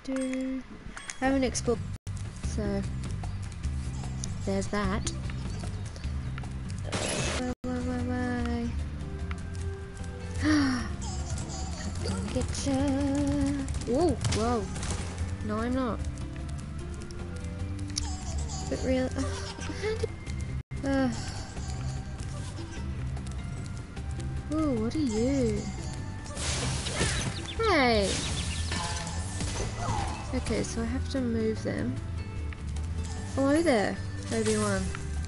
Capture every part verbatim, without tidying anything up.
do. I haven't explored, so there's that. Why, why, why, why? I'm gonna get ya. Whoa, whoa. No, I'm not. But really, uh, uh. Ooh, what are you? Hey! Okay, so I have to move them. Hello there, Obi-Wan.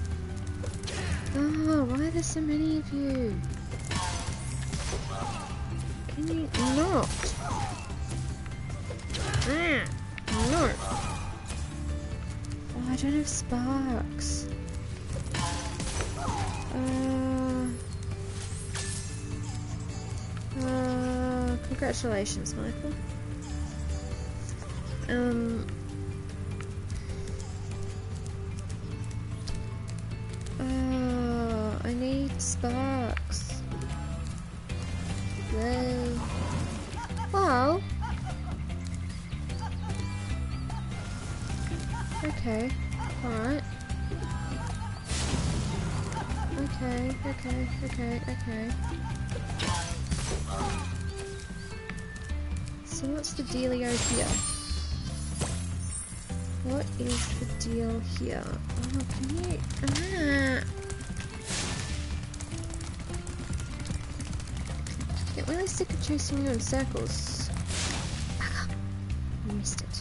Oh, why are there so many of you? Can you not? Ah, no! Oh, I don't have sparks. Uh... Uh, congratulations, Michael. Um... Uh, I need sparks. Yay. Wow. Okay, alright. Okay, okay, okay, okay. So what's the dealio here? What is the deal here? Oh, can you... Ah. Get really sick of chasing you in circles. Ah, I missed it.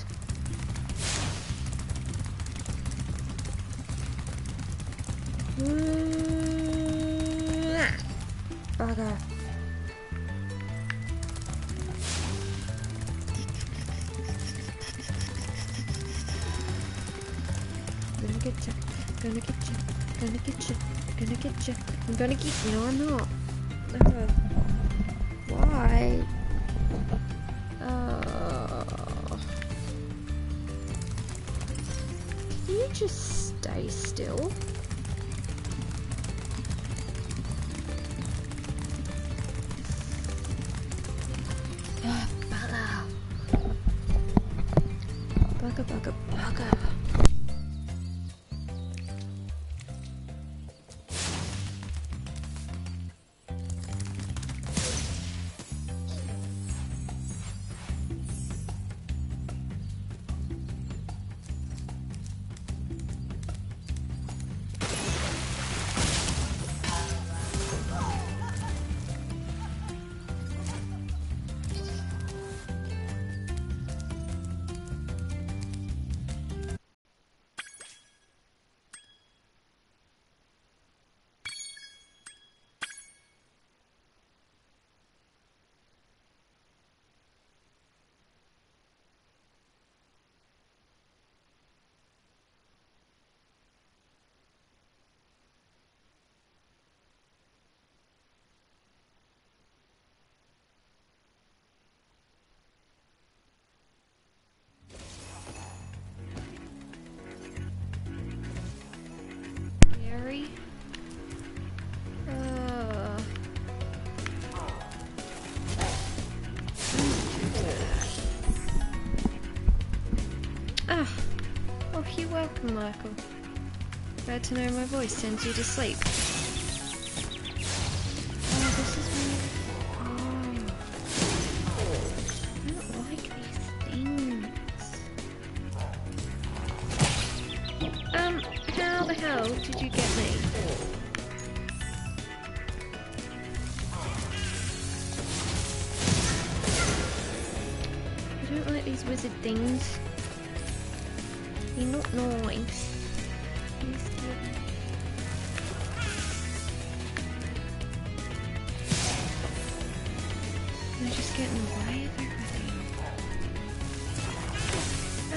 Bugger. Gonna get you, gonna get you, gonna get you, gonna get you. I'm gonna get you. No, I'm not. Uh, why? Uh, can you just stay still? Bugger, bugger, bugger. Welcome, Michael. Glad to know my voice sends you to sleep. Oh, this is my... Oh. I don't like these things. Um, how the hell did you get me? I don't like these wizard things. You're not nice. They're just getting away with everything. Ah.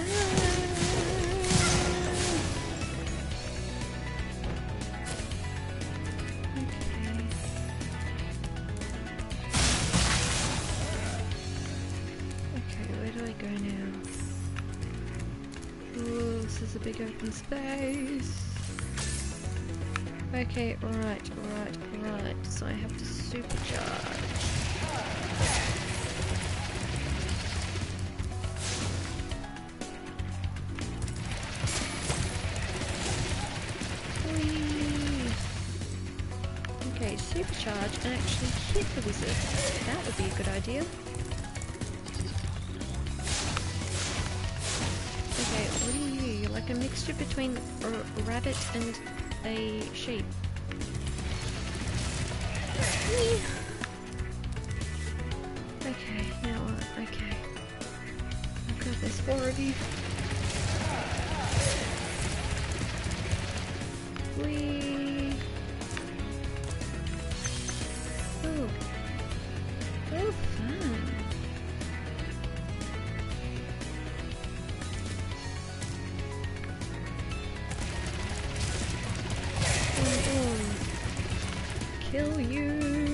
Okay. Okay, where do I go now? This is a big open space. Okay, right, right, right. So I have to supercharge. supercharge and actually hit the wizard. That would be a good idea. Okay, what are you? You're like a mixture between a rabbit and a sheep. Okay, you know what? Okay. I've got this four of you. Whee! Oh. Oh, fun. Boom, boom. Kill you.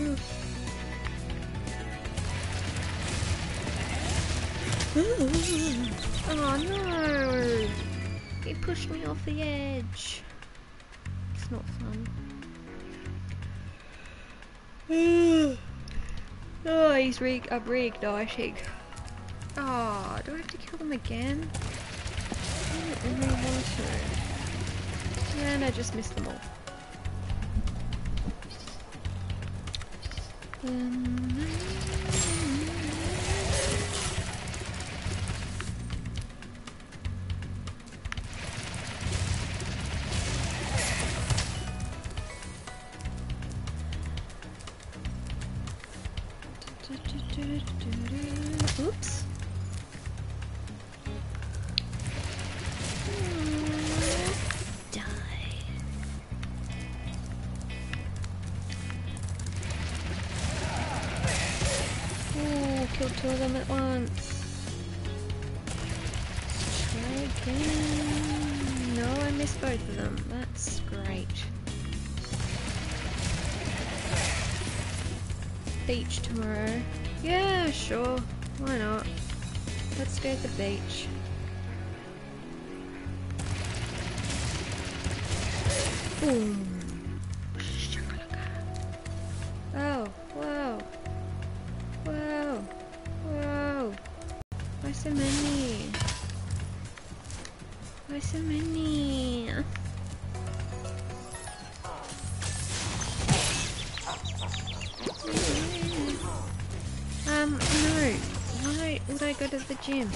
Oh no! He pushed me off the edge. It's not fun. Oh, he's re I'm reigniting. Oh, do I have to kill them again? I don't really want to. And I just missed them all. Um, Oops. Die. Oh, killed two of them at once. Let's try again. No, I missed both of them. That's great. Beach tomorrow. Yeah, sure. Why not? Let's go to the beach. Boom. Oh, whoa. Whoa. Whoa. Why so many? Why so many? Um, no. Why would I go to the gym?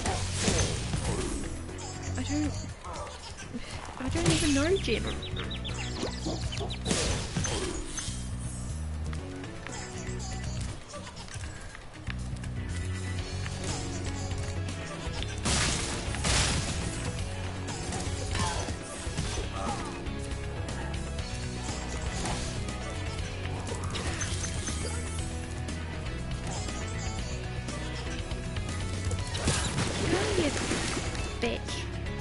I don't... I don't even know gym. Bitch.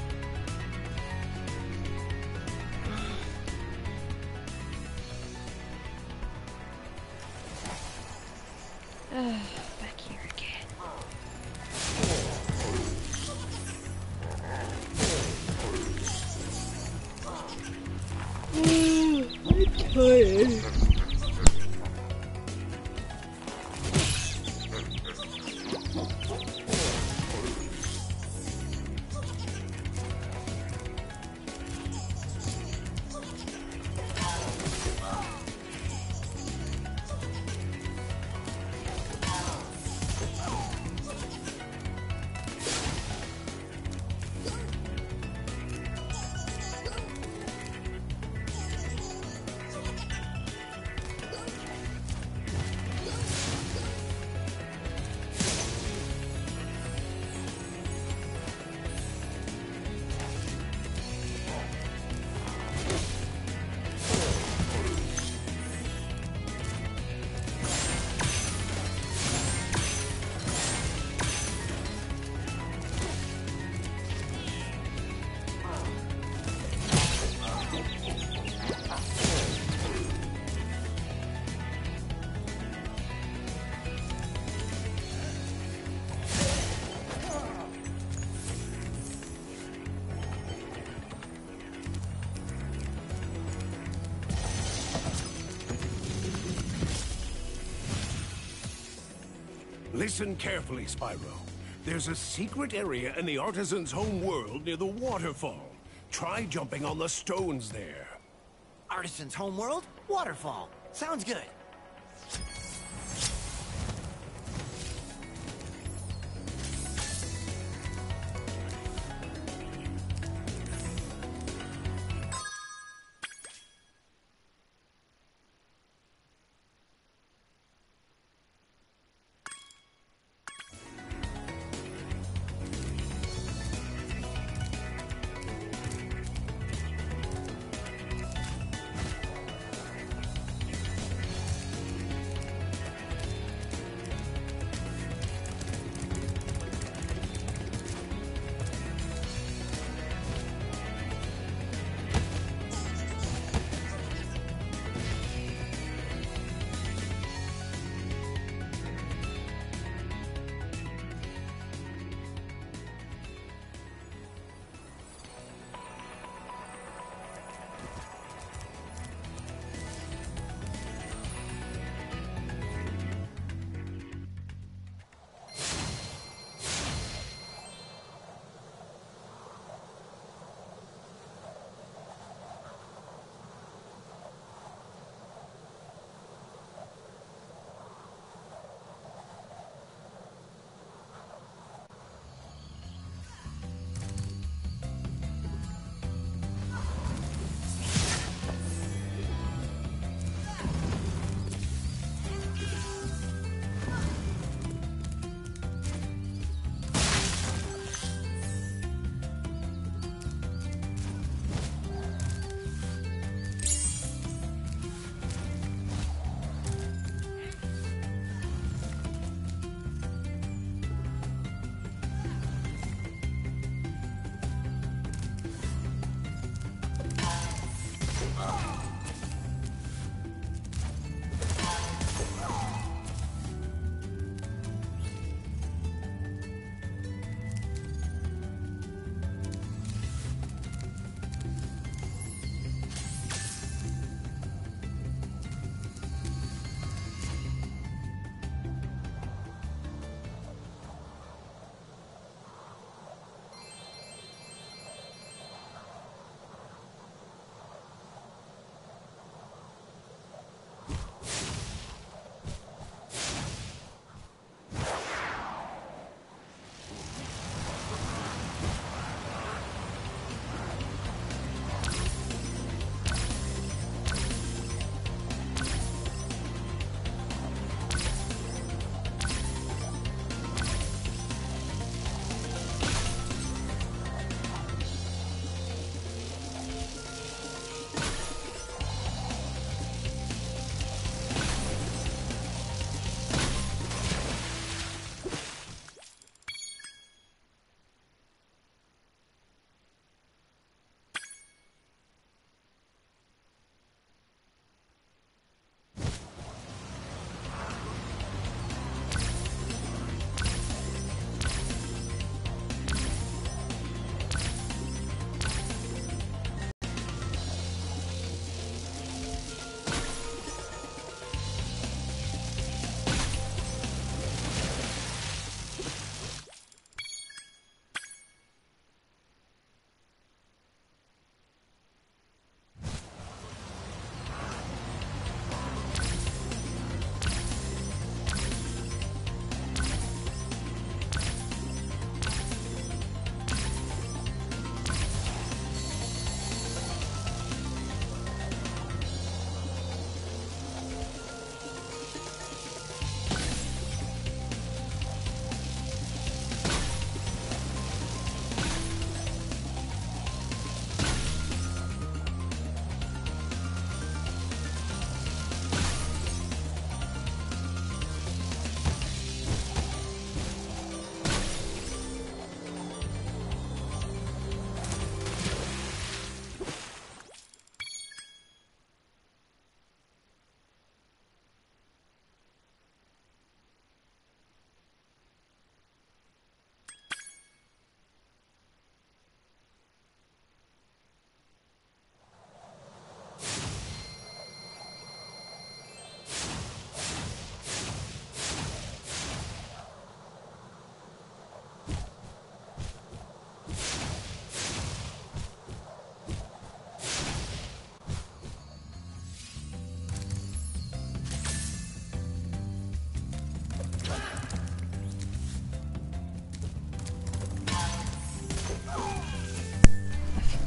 Uh, back here again. Mm, I'm tired. Listen carefully, Spyro. There's a secret area in the Artisan's home world near the waterfall. Try jumping on the stones there. Artisan's homeworld? Waterfall. Sounds good.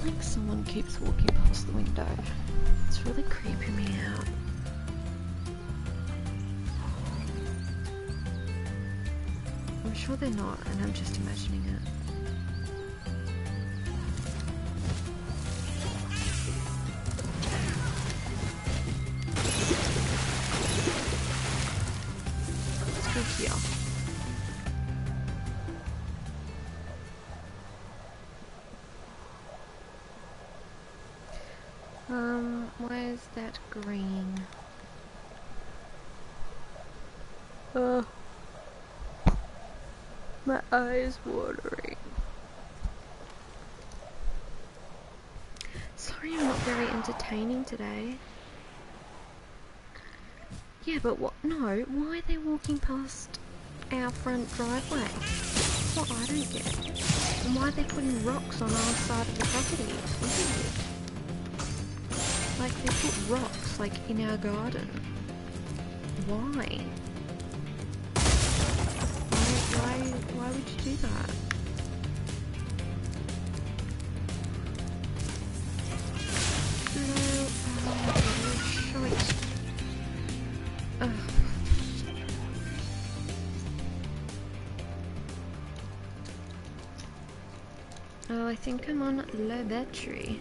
like someone keeps walking past the window. It's really creeping me out. I'm sure they're not, and I'm just imagining it. Let's go here. Um, why is that green? Uh, my eyes watering. Sorry I'm not very entertaining today. Yeah, but what? No, why are they walking past our front driveway? That's what I don't get. And why are they putting rocks on our side of the property? It's weird. Like, they put rocks, like, in our garden. Why? Why, why, why would you do that? No, oh, shite. Ugh. Oh, I think I'm on low battery.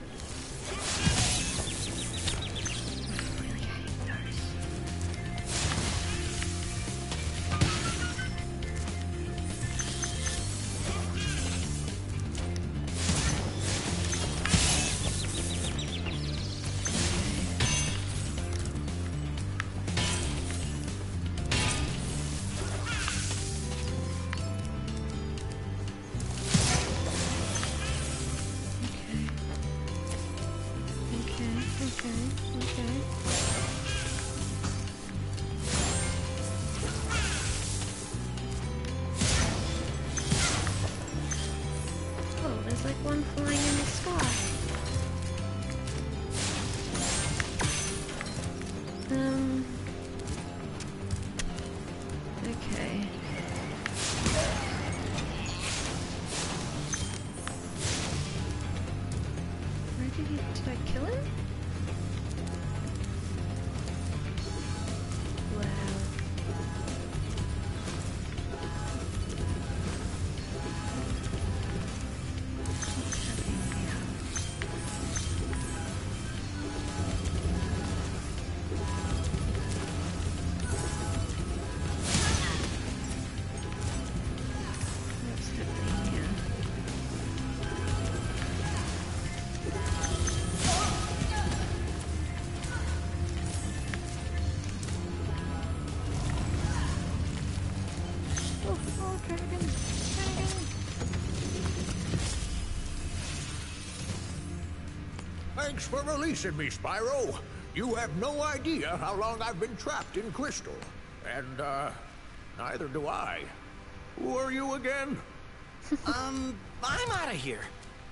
Thanks for releasing me, Spyro. You have no idea how long I've been trapped in Crystal. And, uh, neither do I. Who are you again? um, I'm out of here.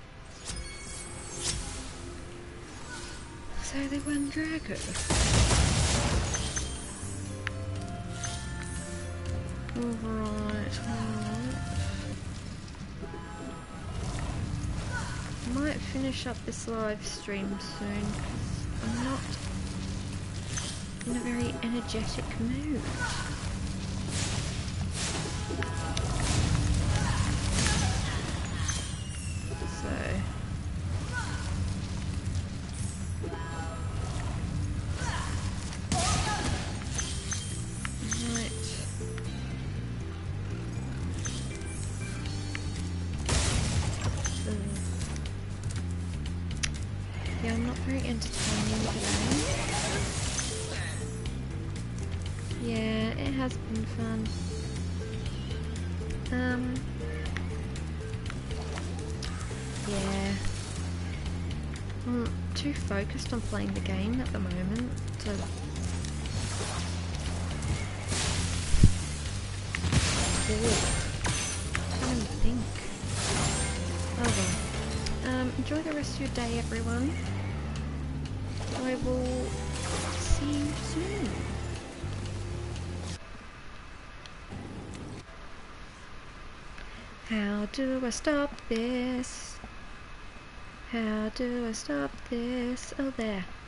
So they went Draco. Alright, alright. Might finish up this live stream soon because I'm not in a very energetic mood. So yeah, I'm not very entertaining today. Yeah, it has been fun. Um, yeah. I'm too focused on playing the game at the moment to... I can't even think. Oh well. Um, enjoy the rest of your day, everyone. I will see you soon. How do I stop this? How do I stop this? Oh, there.